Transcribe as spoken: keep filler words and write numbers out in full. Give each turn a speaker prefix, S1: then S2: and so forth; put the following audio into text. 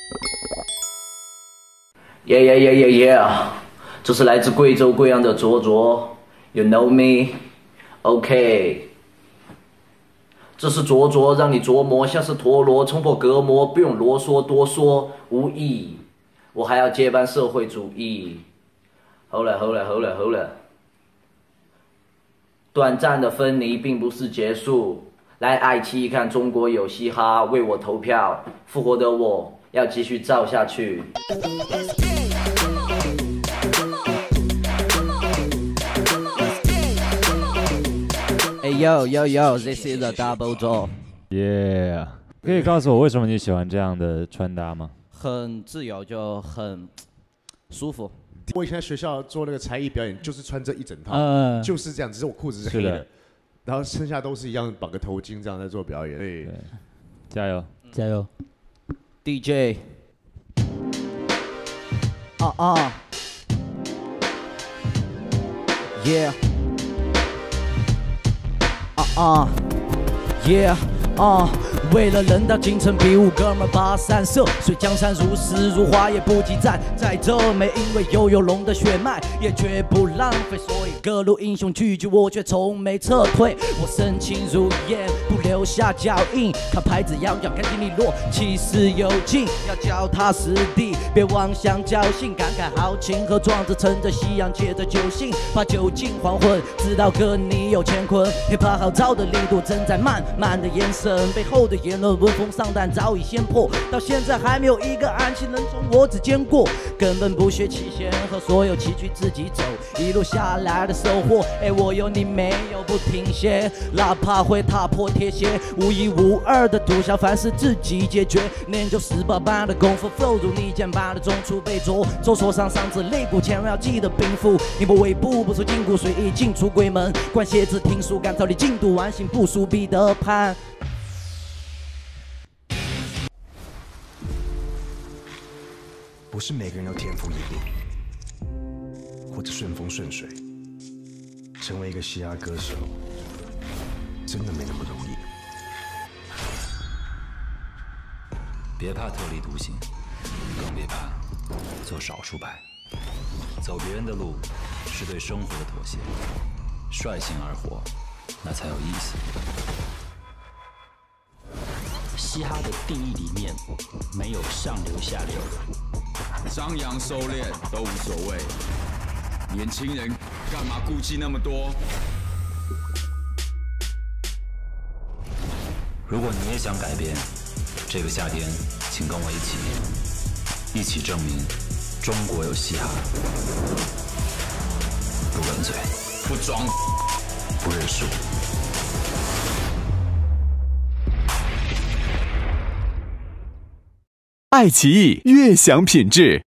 S1: 耶耶耶耶耶！这是来自贵州贵阳的卓卓 ，You know me？ OK。这是卓卓，让你琢磨，像是陀螺，冲破隔膜，不用啰嗦多说，无意。我还要接班社会主义。好了好了好了好了，短暂的分离并不是结束。来爱奇艺看中国有嘻哈，为我投票，复活的我要继续造下去。Hey yo yo yo, this is a double draw.
S2: Yeah， 可以告诉我为什么你喜欢这样的穿搭吗？
S1: 很自由，就很舒服。
S3: 我以前在学校做那个才艺表演，就是穿这一整套，
S2: 嗯、
S3: 就是这样，只是我裤子是黑的，
S2: 的
S3: 然后剩下都是一样绑个头巾这样在做表演。对，
S2: 对加油
S4: 加油
S1: ！D J。啊啊 ！Yeah。啊啊 ！Yeah。啊、uh, 为了人到京城比武，哥们跋山涉水，江山如诗如画，也不及站在这美，因为又有龙的血脉，也绝不浪费，所以各路英雄聚聚，我却从没撤退。我深情如烟，不留下脚印，看牌子摇摇，干净利落，气势有劲，要脚踏实地，别妄想侥幸，感慨豪情和壮志，趁着夕阳，借着酒兴，把酒尽还魂，知道哥你有乾坤，hiphop号召的力度正在慢慢的延伸。背后的言论闻风丧胆，早已先破，到现在还没有一个案情能从我指尖过，根本不屑期限和所有崎岖自己走，一路下来的收获，哎，我有你没有不停歇，哪怕会踏破铁鞋，无一无二的赌效，凡事自己解决，练就十八般的功夫 ，flow 如利剑般的中出被捉，左手上上至肋骨，千万要记得禀赋，你不为步不出禁锢，随意进出鬼门，关蝎子听书，赶草履进度完形，不输彼得潘。
S5: 不是每个人都天赋异禀，或者顺风顺水。成为一个嘻哈歌手，真的没那么容易。
S6: 别怕特立独行，更别怕做少数派。走别人的路，是对生活的妥协。率性而活，那才有意思。
S7: 嘻哈的定义里面没有上流下流，
S8: 张扬收敛都无所谓。年轻人干嘛顾忌那么多？
S6: 如果你也想改变，这个夏天，请跟我一起，一起证明中国有嘻哈。不问罪，
S8: 不装，
S6: 不认输。
S9: 爱奇艺悦享品质。